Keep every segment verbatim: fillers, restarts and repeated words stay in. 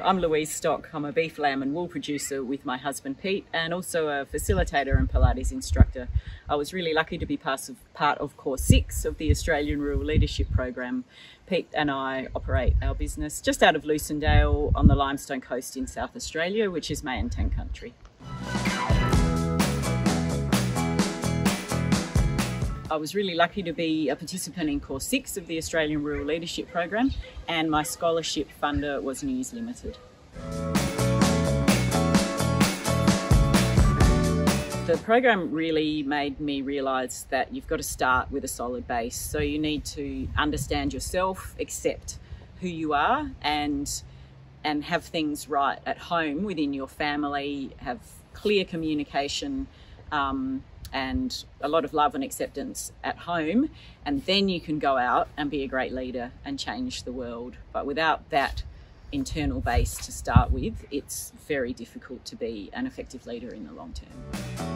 I'm Louise Stock. I'm a beef, lamb and wool producer with my husband Pete, and also a facilitator and pilates instructor. I was really lucky to be part of, part of course six of the Australian Rural Leadership Program. Pete and I operate our business just out of Lucindale on the Limestone Coast in South Australia, which is Mayantan country. I was really lucky to be a participant in course six of the Australian Rural Leadership Program, and my scholarship funder was News Limited. The program really made me realise that you've got to start with a solid base. So you need to understand yourself, accept who you are, and, and have things right at home within your family, have clear communication, um, and a lot of love and acceptance at home, and then you can go out and be a great leader and change the world. But without that internal base to start with, it's very difficult to be an effective leader in the long term.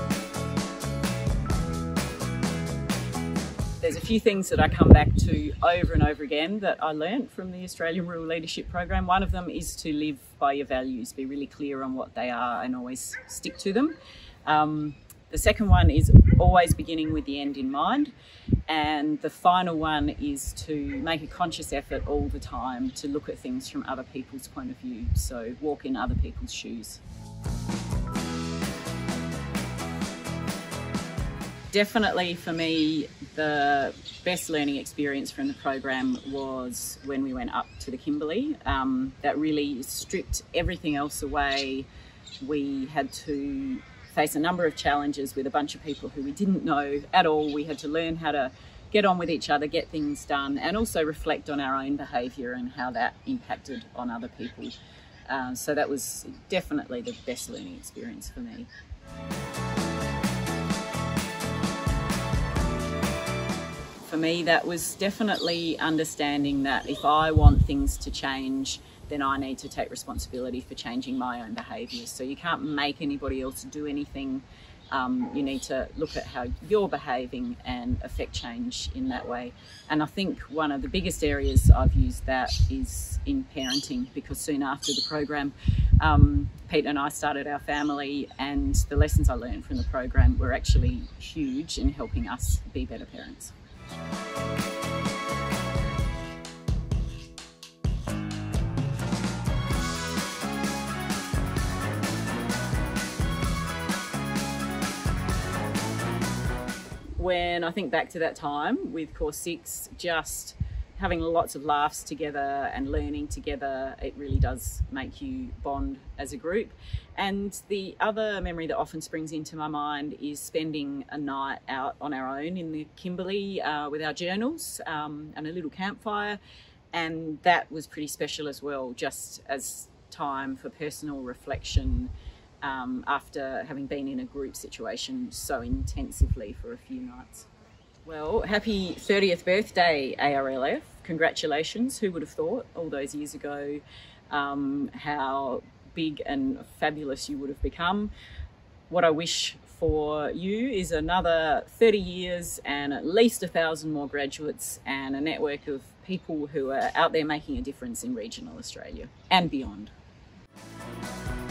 There's a few things that I come back to over and over again that I learned from the Australian Rural Leadership Program. One of them is to live by your values, be really clear on what they are and always stick to them. Um, The second one is always beginning with the end in mind. And the final one is to make a conscious effort all the time to look at things from other people's point of view. So walk in other people's shoes. Definitely for me, the best learning experience from the program was when we went up to the Kimberley. Um, that really stripped everything else away. We had to face a number of challenges with a bunch of people who we didn't know at all. We had to learn how to get on with each other, get things done, and also reflect on our own behaviour and how that impacted on other people. Uh, so that was definitely the best learning experience for me. For me, that was definitely understanding that if I want things to change, then I need to take responsibility for changing my own behaviours. So you can't make anybody else do anything. Um, you need to look at how you're behaving and affect change in that way. And I think one of the biggest areas I've used that is in parenting, because soon after the program, um, Pete and I started our family, and the lessons I learned from the program were actually huge in helping us be better parents. When I think back to that time with course six, just having lots of laughs together and learning together, it really does make you bond as a group. And the other memory that often springs into my mind is spending a night out on our own in the Kimberley uh, with our journals um, and a little campfire. And that was pretty special as well, just as time for personal reflection Um, after having been in a group situation so intensively for a few nights. Well, happy thirtieth birthday, A R L F. Congratulations. Who would have thought all those years ago um, how big and fabulous you would have become. What I wish for you is another thirty years and at least a thousand more graduates and a network of people who are out there making a difference in regional Australia and beyond.